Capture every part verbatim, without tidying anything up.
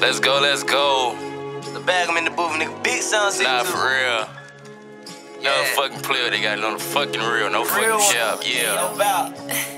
Let's go, let's go. The Baggum in the booth, nigga. Big sound system. Nah, for real. Yo, Yeah. fucking player, they got it on the fucking real, no Real fucking one. cap, yeah. No doubt.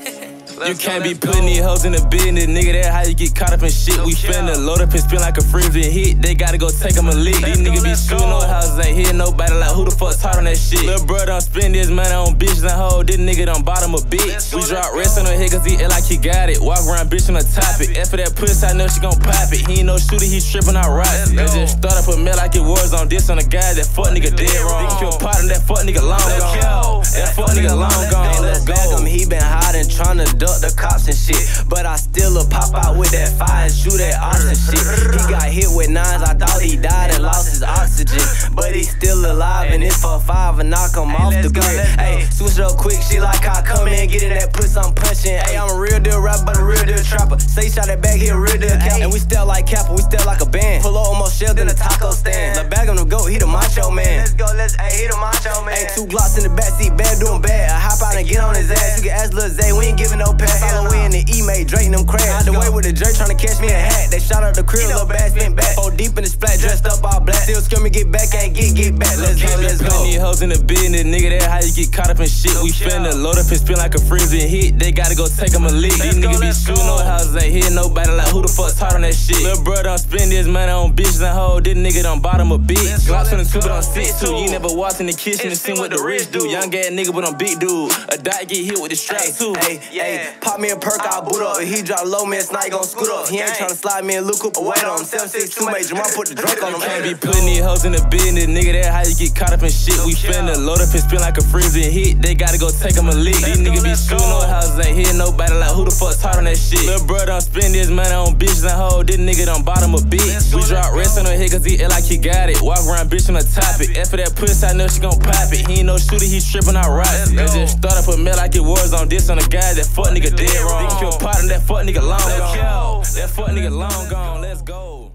You can't be putting these hoes in the business, nigga. That's how you get caught up in shit. We finna load up and spin like a freezing hit. They gotta go take them a lick. These niggas be shooting on houses, ain't hitting nobody. Like who the fuck's hot on that shit? Lil' bro done spend his money on bitches and hoes. This nigga done bottom a bitch. We drop rest on her head cause he act like he got it. Walk around bitch on the topic. After that pussy, I know she gon' pop it. He ain't no shooter, he trippin' out rotten. They just start up a mail like it was on this on the guy. That fuck nigga dead wrong. Think you a part of that fuck nigga long gone. That fuck nigga long gone. Let's go. Baggum, he been hiding, tryna duck the cops and shit. But I still a pop out with that fire and shoot that oxen shit. He got hit with nines, I thought he died and lost his oxygen. But he still alive and it's for five and knock him off the grid. Ayy, switch it up quick, she like I come in, get in that puss, I'm punching. Ayy, I'm a real deal rapper, but a real deal trapper. Say shot that back here, real deal cap. And we still like Kappa, we still like a band. Pull up almost shell than a taco stand. The Baggum the goat, he the macho man. Let's go, let's, ayy, he the macho man. Ayy, two Glocks in the backseat, bad doing bad. I hop out and get on his ass. You can ask Lil Zay, we ain't giving no pass. All the way in the E-May, Drake and them crash. Out the way with the Drake tryna catch me a hat. They shot out the crib, little bad spin back. Four deep in the splat, dressed up all black. Still screaming, get back, ain't get, get back. Let's go, let's go. Putting these hoes in the business, nigga. That's how you get caught up in shit. We finna load up and spin like a freezing hit. They gotta go take them a lick. These niggas be shooting on houses, ain't hitting nobody. Like who the fuck's hot on that shit? Lil' bro done spend his money on bitches and hoes. This nigga done bottom a bitch. Glocks on the two, but on six two. You never walked in the kitchen and seen what the rich do. Young ass nigga, but I'm big dude. A dot get hit with the strap too. Hey, hey, pop me a perk, I'll boot up. If he drop low, man, Snipe gon' scoot up. He ain't tryna slide me and Luke Cooper. Wait on him, seven six two major. I put the drink on him. Can't be putting these hoes in the business, nigga. That's how you get caught up in shit. We finna load up and spin like a freezing hit. They gotta go take them a lick. These niggas be shooting on houses, ain't hitting nobody. Like who the fuck's hot on that shit? Lil' bro done spend his money on bitches and hoes. This nigga done bottom a bitch. We drop rest on her head cause he act like he got it. Walk around bitch on the topic. After that pussy, I know she gon' pop it. He ain't no shooter, he trippin' out rotten. They just start up a mail like it was on this on the guy. That fuck nigga dead wrong. Think you a part of that fuck nigga long gone. That fuck nigga long gone. Let's go.